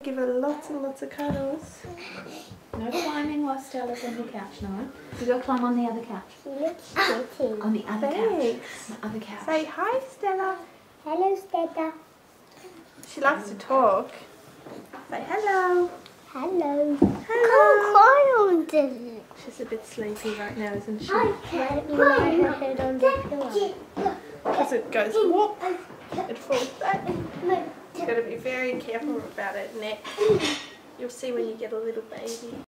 Give her lots and lots of cuddles. No climbing while Stella's on the couch, no. You go climb on the other couch. On the other couch. The other couch. Say hi, Stella. Hello, Stella. She likes to talk. Say hello. Hello. Hello. Come on, She's a bit sleepy right now, isn't she? Let me lay her head on the pillow. Because it goes whoop, it falls back. You've got to be very careful about it next. You'll see when you get a little baby.